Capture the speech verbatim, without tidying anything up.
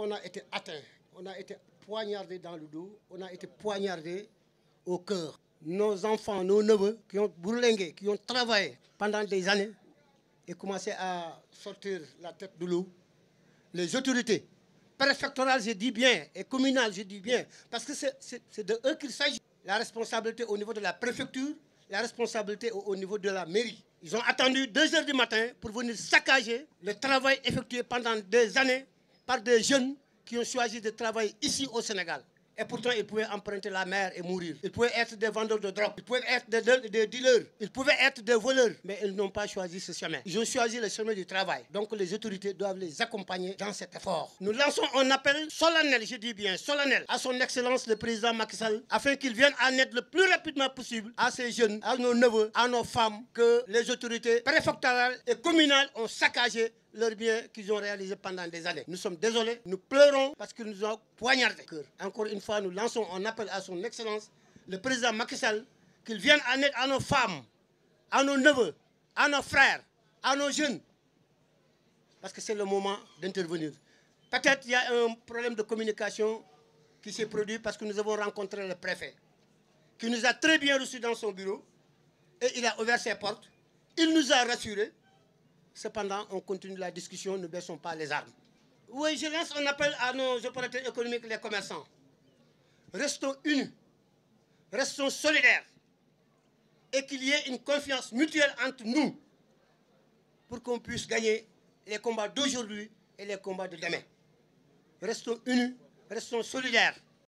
on a été atteint, on a été poignardé dans le dos, on a été poignardé au cœur. Nos enfants, nos neveux qui ont bourlingué, qui ont travaillé pendant des années et commencé à sortir la tête de l'eau, les autorités préfectorales, je dis bien, et communales, je dis bien, parce que c'est de eux qu'il s'agit. La responsabilité au niveau de la préfecture, la responsabilité au, au niveau de la mairie. Ils ont attendu deux heures du matin pour venir saccager le travail effectué pendant des années par des jeunes qui ont choisi de travailler ici au Sénégal. Et pourtant, ils pouvaient emprunter la mer et mourir. Ils pouvaient être des vendeurs de drogue, ils pouvaient être des, des, des dealers, ils pouvaient être des voleurs. Mais ils n'ont pas choisi ce chemin. Ils ont choisi le chemin du travail. Donc les autorités doivent les accompagner dans cet effort. Nous lançons un appel solennel, je dis bien solennel, à son Excellence le Président Macky Sall, afin qu'il vienne en aide le plus rapidement possible à ces jeunes, à nos neveux, à nos femmes, que les autorités préfectorales et communales ont saccagé leurs biens qu'ils ont réalisés pendant des années. Nous sommes désolés, nous pleurons parce qu'ils nous ont poignardés. Encore une fois, nous lançons un appel à son Excellence, le président Macky Sall, qu'il vienne en aide à nos femmes, à nos neveux, à nos frères, à nos jeunes. Parce que c'est le moment d'intervenir. Peut-être qu'il y a un problème de communication qui s'est produit parce que nous avons rencontré le préfet, qui nous a très bien reçus dans son bureau et il a ouvert ses portes. Il nous a rassurés. Cependant, on continue la discussion, ne baissons pas les armes. Oui, je lance un appel à nos opérateurs économiques et les commerçants. Restons unis, restons solidaires et qu'il y ait une confiance mutuelle entre nous pour qu'on puisse gagner les combats d'aujourd'hui et les combats de demain. Restons unis, restons solidaires.